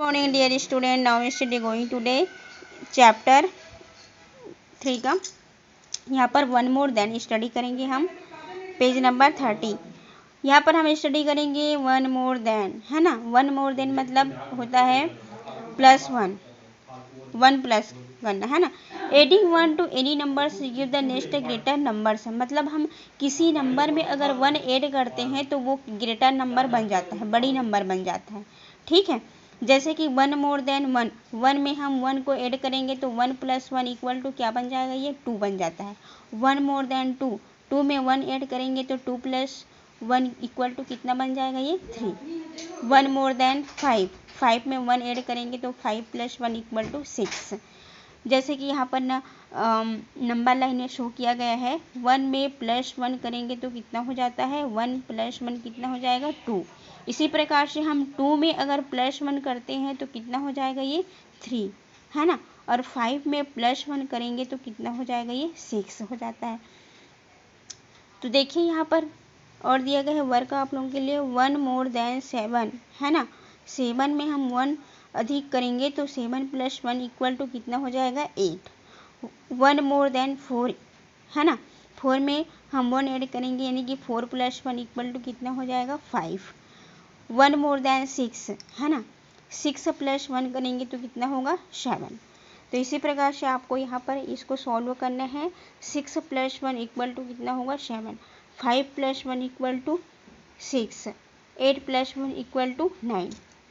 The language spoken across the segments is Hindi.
Morning dear student, now study going today chapter 3 का यहाँ पर वन मोर देन स्टडी करेंगे हम पेज नंबर 30। यहाँ पर हम स्टडी करेंगे वन मोर देन, है ना। वन मोर देन मतलब होता है प्लस वन, वन प्लस करना, है ना। Adding one to any numbers give the next greater numbers, मतलब हम किसी नंबर में अगर वन ऐड करते हैं तो वो ग्रेटर नंबर बन जाता है, बड़ी नंबर बन जाता है, ठीक है। जैसे कि one more than one, one में हम वन को ऐड करेंगे तो one plus one equal to क्या बन जाएगा, ये टू बन जाता है। One more than two, two में वन ऐड करेंगे तो two plus one equal to कितना बन जाएगा, ये three. One more than five, five में वन ऐड करेंगे तो five plus one equal to six. जैसे कि यहाँ पर ना नंबर लाइन में शो किया गया है, वन में प्लस वन करेंगे तो कितना हो जाता है, वन प्लस वन कितना हो जाएगा, टू। इसी प्रकार से हम टू में अगर प्लस वन करते हैं तो कितना हो जाएगा, ये थ्री, है ना। और फाइव में प्लस वन करेंगे तो कितना हो जाएगा, ये सिक्स हो जाता है। तो देखिए यहाँ पर और दिया गया है वर्क आप लोगों के लिए, वन मोर देन सेवन, है ना। सेवन में हम वन अधिक करेंगे तो seven plus one equal to कितना हो जाएगा, eight. One more than four, है ना। फोर में हम वन ऐड करेंगे यानी कि four plus one equal to कितना हो जाएगा, five. One more than six, है ना। सिक्स प्लस वन करेंगे तो कितना होगा, सेवन। तो इसी प्रकार से आपको यहाँ पर इसको सॉल्व करना है। Six plus one equal to कितना होगा, seven. Five plus one equal to six. Eight plus one equal to nine.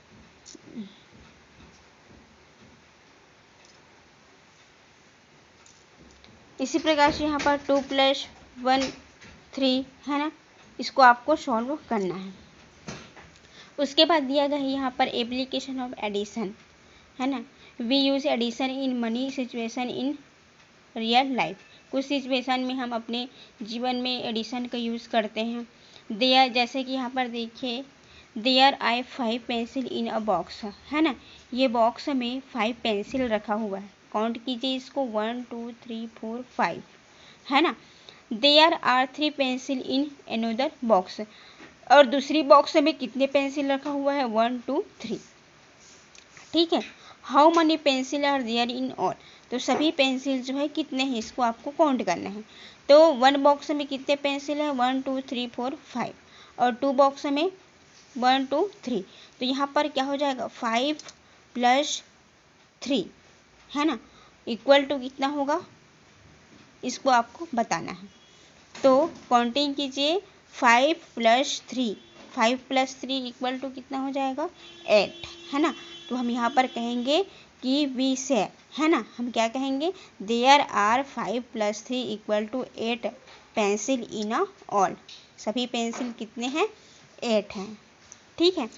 इसी प्रकार से यहाँ पर टू प्लस वन थ्री, है ना। इसको आपको सॉल्व करना है। उसके बाद दिया गया है यहाँ पर एप्लीकेशन ऑफ एडिशन, है ना। We use addition in money situation in real life, कुछ सिचुएशन में हम अपने जीवन में एडिशन का यूज़ करते हैं। देयर, जैसे कि यहाँ पर देखिए, there are five pencil in a box, है ना। ये बॉक्स में फाइव पेंसिल रखा हुआ है, काउंट कीजिए इसको, one two three four five, है ना। There are three pencil in another box, और दूसरी बॉक्स में कितने पेंसिल रखा हुआ है, वन टू थ्री, ठीक है। How many pencil are there in all, तो सभी पेंसिल जो है कितने हैं, इसको आपको काउंट करना है। तो वन बॉक्स में कितने पेंसिल है, one two three four five, और टू बॉक्स में वन टू थ्री। तो यहाँ पर क्या हो जाएगा, फाइव प्लस थ्री, है ना, इक्वल टू कितना होगा, इसको आपको बताना है। तो काउंटिंग कीजिए, five plus three, five plus three equal to कितना हो जाएगा, एट, है ना। तो हम यहाँ पर कहेंगे कि वी से, है ना, हम क्या कहेंगे, there are five plus three equal to eight pencil in all, सभी पेंसिल कितने हैं, एट हैं, ठीक है।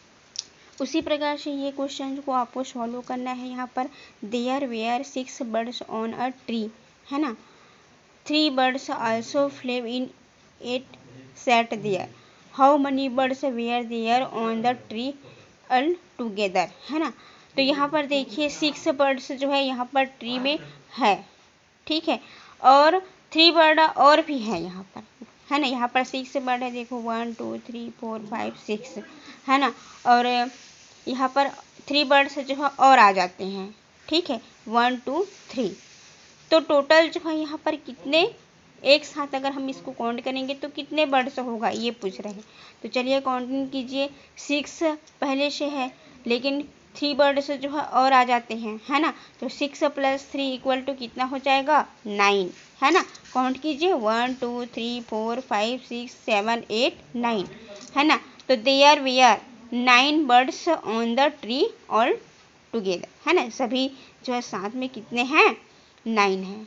उसी प्रकार से ये क्वेश्चन को आपको सॉल्व करना है। यहाँ पर there were six birds on a tree, है ना। Three birds also flew in and sat there, how many birds were there on the tree all together, है ना। तो यहाँ पर देखिए सिक्स बर्ड्स जो है यहाँ पर ट्री में है, ठीक है, और थ्री बर्ड और भी है यहाँ पर, है ना। यहाँ पर सिक्स बर्ड है, देखो one two three four five six, है ना। और यहाँ पर थ्री बर्ड्स जो है और आ जाते हैं, ठीक है, वन टू थ्री। तो टोटल जो है यहाँ पर कितने, एक साथ अगर हम इसको काउंट करेंगे तो कितने बर्ड्स होगा, ये पूछ रहे हैं। तो चलिए काउंटिंग कीजिए, सिक्स पहले से है लेकिन थ्री बर्ड्स जो है और आ जाते हैं, है ना। तो six plus three equal to कितना हो जाएगा, नाइन, है ना। काउंट कीजिए, one two three four five six seven eight nine, है ना। तो there were nine birds on the tree all together, है ना, सभी जो है साथ में कितने हैं, नाइन है।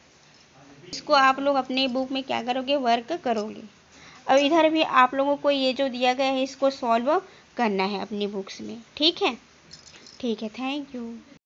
इसको आप लोग अपने बुक में क्या करोगे, वर्क करोगे। अब इधर भी आप लोगों को ये जो दिया गया है इसको सॉल्व करना है अपनी बुक्स में, ठीक है। ठीक है, थैंक यू।